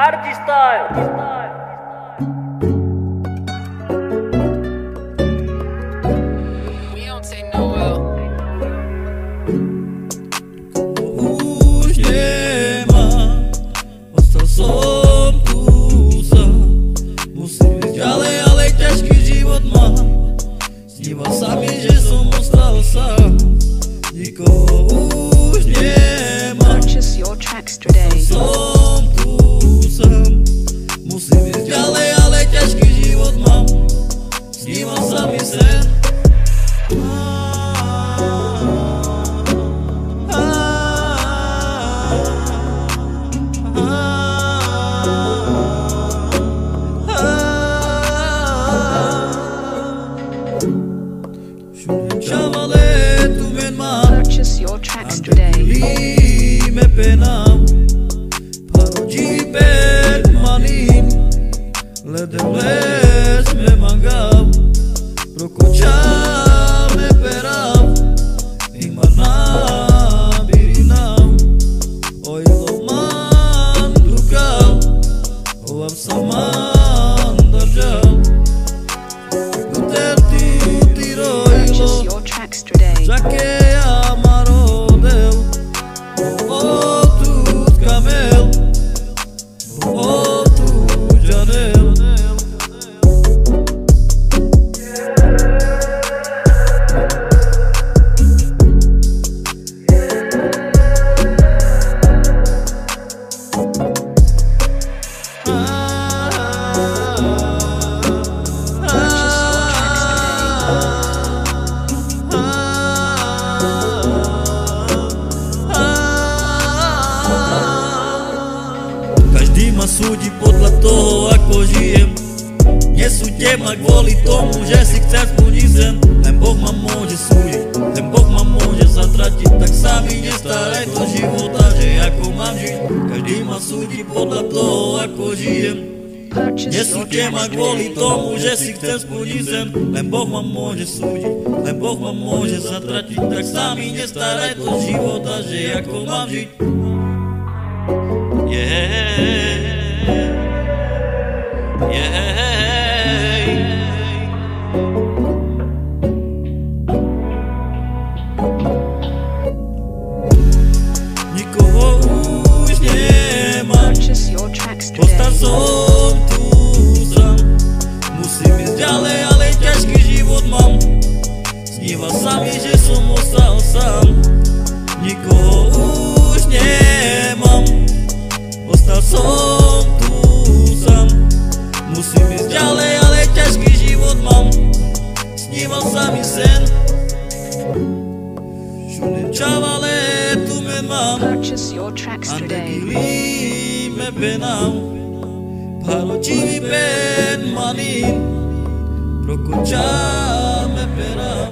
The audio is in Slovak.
Party style. We don't take no L. Už nie ma, ostal som tu sám. Musím ísť ďalej, ale ťažký život mám. Sníval sa mi, že som ostal sám. Nikoho už nemám. Purchase your tracks today. Som tu sám. Musím ísť ďalej, ale ťažký život mám. Sníval sa mi sen. Purchase your tracks today. Me penam Paroji per manim Ledem les me mangam Prokocha me peram Imana birinam Oilo man dukam Oam saman darjam Guterti tiroilo Purchase your tracks today. Jaque amaro deu Outro camelo, outro janela. Každý ma súdi podľa toho, ako žijem. Nesúďte ma kvôli tomu, že si chcem splniť sen. Len Boh ma môže súdiť, len Boh ma môže zatratiť. Tak sa mi nestaraj do života, že ako mám žiť. Každý ma súdi podľa toho, ako žijem. Nesúďte ma kvôli tomu, že si chcem splniť sen. Len Boh ma môže súdiť, len Boh ma môže zatratiť. Tak sa mi nestaraj do života, že ako mám žiť. Nikoho už nemám. Purchase your tracks Ostal today. som tu sám. Musím ísť ďalej, ale ťažký život mám. Sníval sa mi, že som ostal sám. Nikoho už nemám. Ostal som tu sám. Musím ísť ďalej, ale ťažký život mám. Sníval sa mi sen. Šunem čavale, tu me mám. Purchase your tracks today. Andegili me penam Paroji per manim Prokocha me peram